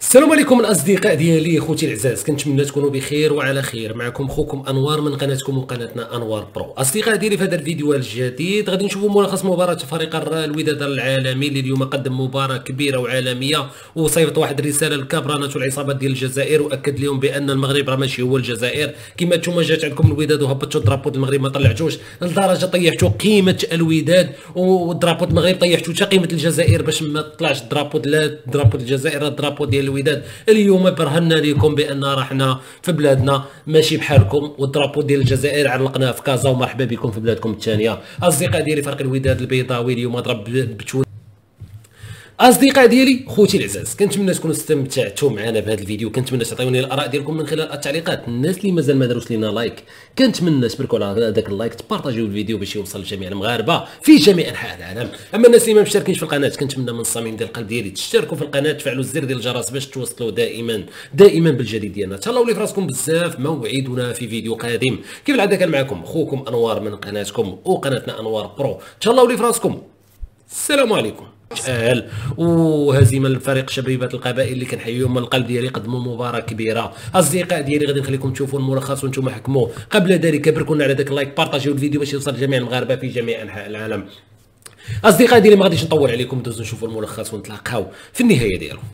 السلام عليكم الاصدقاء ديالي، خوتي العزاز، كنتمنى تكونوا بخير وعلى خير. معكم خوكم انوار من قناتكم وقناتنا انوار برو. اصدقاء ديالي، في هذا الفيديو الجديد غادي نشوفوا ملخص مباراه فريق الوداد العالمي اللي اليوم قدم مباراه كبيره وعالميه، وصيفط واحد الرساله للكابرانات والعصابات ديال الجزائر، واكد لهم بان المغرب راه ماشي هو الجزائر. كما نتوما جات عندكم الوداد وهبطتوا الدرابو المغرب ما طلعتوش، لدرجه طيحتوا قيمه الوداد، والدرابو المغرب طيحتوا حتى قيمه الجزائر باش ما طلعش الدرابو، لا الدرابو الجزائر الدرابو ديال الوداد. اليوم برهنا لكم بان رحنا في بلادنا ماشي بحالكم، والدرابو ديال الجزائر علقناه في كازا، ومرحبا بكم في بلادكم الثانيه. اصدقاء ديالي، فريق الوداد البيضاوي اليوم ضرب بتون. اصدقاء ديالي، خوتي العزاز، كنتمنى تكونوا استمتعتوا معنا بهذا الفيديو. كنتمنى تعطيوني الاراء ديالكم من خلال التعليقات. الناس اللي مازال ما داروش لينا لايك، كنتمنى تبركوا على هذاك اللايك، تبارطاجيو الفيديو باش يوصل لجميع المغاربه في جميع انحاء العالم. اما الناس اللي ما مشتركينش في القناه، كنتمنى من الصميم ديال القلب ديالي تشتركوا في القناه، تفعلوا الزر ديال الجرس باش توصلوا دائما بالجديد ديالنا. تهلاو لي فراسكم بزاف، موعدنا في فيديو قادم. كيف العاده كان معكم خوكم انوار من قناتكم وقناتنا انوار برو. تهلاو لي فراسكم، السلام عليكم. وهزيمه لفريق شبيبه القبائل اللي كنحييهم من القلب ديالي، قدموا مباراه كبيره. اصدقاء ديالي، غادي نخليكم تشوفوا الملخص وانتم حكموا. قبل ذلك بركونا على ذاك اللايك، بارطاجيو الفيديو باش يوصل لجميع المغاربه في جميع انحاء العالم. اصدقاء ديالي، ما غاديش نطول عليكم، دوزو نشوفوا الملخص ونتلاقاو في النهايه ديالو.